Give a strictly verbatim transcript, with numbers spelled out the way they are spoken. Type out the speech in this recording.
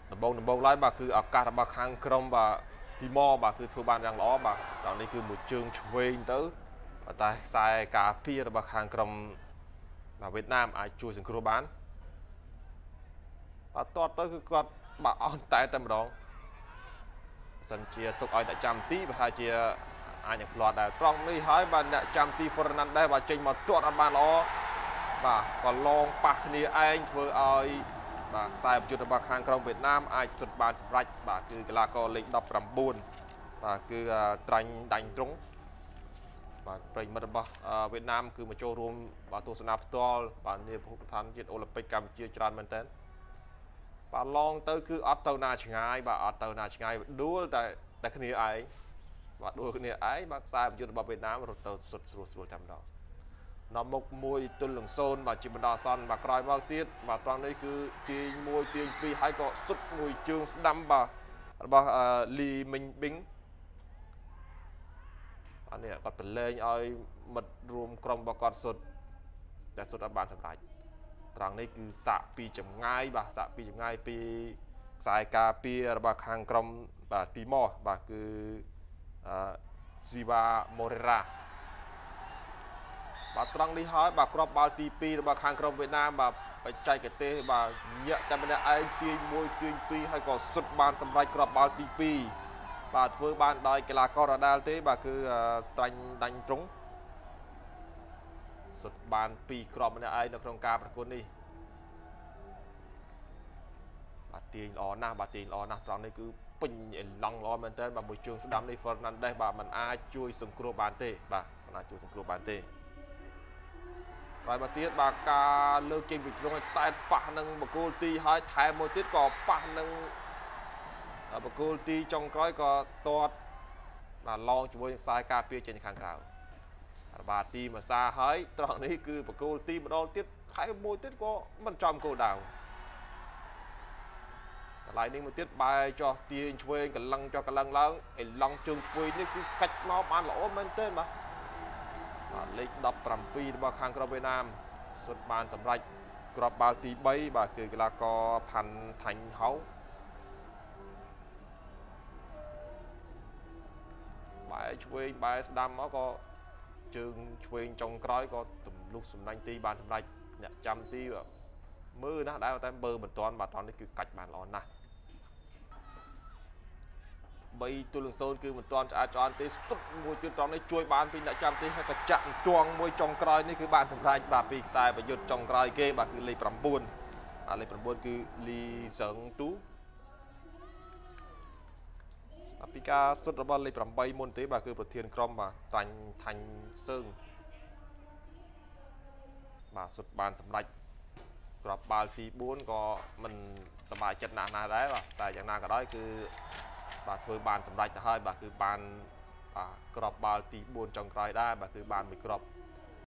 ដំបងដំបងឡើយបាទគឺឱកាសរបស់ខាងក្រុមបាទទីម៉បាទគឺធ្វើបានយ៉ាងល្អបាទដល់នេះគឺមួយជើងឆ្វេងទៅតែខ្សែការពាររបស់ខាងក្រុមបាទវៀតណាមអាចជួយសង្គ្រោះបានបាទតតទៅគឺគាត់បាទអស់តែតែម្ដងសិនជាទុកឲ្យអ្នកចាំទីប្រហែលជាអាចនឹងផ្លាត់ដែរត្រង់នេះហើយបាទអ្នកចាំទី Fernandez បាទចេញមកទាត់អត់បានល្អបាទក៏ឡងប៉ះគ្នាឯងធ្វើឲ្យបាទខ្សែប្រយុទ្ធរបស់ខាងក្រុមវៀតណាមអាចសុទ្ធបានសម្រេចបាទគឺកីឡាករលេខដប់ប្រាំបួនបាទគឺត្រាញ់ដាញ់ទ្រង់បាទប្រិមិត្តរបស់វៀតណាមគឺមកចូលរួមបាទទស្សនាផ្ទាល់បាទនាភូមិឋានជាតិអូឡ িম্প ិកកម្ពុជាច្រើនមែនទែនបាទឡងទៅគឺអត់ទៅណាឆ្ងាយបាទអត់ទៅណាឆ្ងាយដួលតែតែគ្នាឯងបាទដួលគ្នាឯងបាទខ្សែប្រយុទ្ធរបស់វៀតណាមរត់ទៅសុទ្ធស្រួលស្រួលតែម្ដងនាំមុខមួយទល់នឹងសូន្យបាទជាបណ្ដោះអាសន្នបាទក្រោយមកទៀតបាទត្រង់នេះគឺទាញមួយទាញពីរហើយក៏សុទ្ធមួយជើងស្ដាំបាទរបស់លីមីងប៊ីងអានេះគាត់ប្រឡែងឲ្យមិត្តរួមក្រុមរបស់គាត់សុទ្ធតែសុទ្ធអត់បានសម្រេចត្រង់នេះគឺសាក់ពីចម្ងាយបាទសាក់ពីចម្ងាយពីខ្សែការពាររបស់ខាងក្រុមបាទទីម៉បាទគឺអឺស៊ីវ៉ាម៉ូរេរ៉ាបាទត្រង់នេះហើយបាទគ្រាប់បាល់ទីពីររបស់ខាងក្រុមវៀតណាមបាទបច្ចេកទេសបាទញាក់តែម្នាក់ឯងទាញមួយទាញពីរហើយក៏សុទ្ធបានសម្រេចគ្រាប់បាល់ទីពីរបាទធ្វើបានដោយកីឡាកររ៉ាដាល់ទេបាទគឺត្រាញ់ដាញ់ទ្រង់សុទ្ធបានពីរគ្រាប់ម្នាក់ឯងនៅក្នុងការប្រកួតនេះបាទទាញល្អណាស់បាទទាញល្អណាស់ត្រង់នេះគឺពេញអេឡង់ល្អមែនទែនបាទមួយជើងស្ដាំនេះ Fernandez បាទมันអាចជួយសង្គ្រោះបានទេបាទมันអាចជួយសង្គ្រោះបានទេហើយមកទៀតបាទការលើកចេញពីជ្រុងឲ្យតែប៉ះនឹងបកគោលទីហើយថែមមួយទៀតក៏ប៉ះនឹងបកគោលទីចុងក្រោយក៏ទាត់បាទឡងជាមួយនឹងខ្សែការពារចេញខាងក្រៅបាទទីមួយសាហើយត្រង់នេះគឺបកគោលទីម្ដងទៀតថែមមួយទៀតក៏មិនចំគោលដៅកន្លែងនេះមួយទៀតបែរចោះទាញឆ្វេងកលឹងចោះកលឹងឡើងអេឡង់ជើងឆ្វេងនេះគឺកាច់មកបានល្អមែនទែនបាទបាទលេខដប់ប្រាំពីររបស់ខាងក្រុមវៀតណាមសុទ្ធបានសម្រេចគ្រាប់បាល់ទីបីបាទគឺកីឡាករផាន់ថាញ់ហៅបែរឆ្វេងបែរស្ដាំមកក៏ជើងឆ្វេងចុងក្រោយក៏ទម្លុះសំណាញ់ទីបានសម្រេចអ្នកចាំទីមើលណាស់ដែរតែមើលមិនទាន់បាទតោះនេះគឺកាច់បានល្អណាស់បីទល់នឹងសូន្យគឺមិនទាន់ឆ្អែតឆ្អន់ទេស្ទុតមួយទៀតត្រង់នេះជួយបានពីអ្នកចាំទីហើយក៏ចាក់ទាងមួយចុងក្រោយនេះគឺបានសម្រេចបាទពីខ្សែប្រយុទ្ធចុងក្រោយគេបាទគឺលេខប្រាំបួនបាទលេខប្រាំបួនគឺលីសឹងទូពីការសុទ្ធរបស់លេខប្រាំបីមុនទេបាទគឺប្រធានក្រុមបាទតាញ់ថាញ់សើងបាទសុទ្ធបានសម្រេចគ្រាប់បាល់ទីបួនក៏មិនសប្បាយចិត្តណាស់ណាស់ដែរបាទតែយ៉ាងណាក៏ដោយគឺបាទធ្វើបានសម្រេចទៅហើយបាទគឺបានបាទគ្រាប់បាល់ទីបួនចុងក្រោយដែរបាទគឺបានមួយគ្រាប់